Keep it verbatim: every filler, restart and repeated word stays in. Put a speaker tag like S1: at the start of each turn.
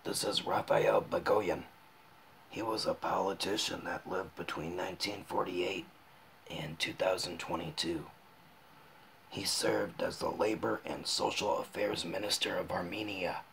S1: This is Raphael Bagoyen. He was a politician that lived between nineteen forty-eight and two thousand twenty-two. He served as the Labor and Social Affairs Minister of Armenia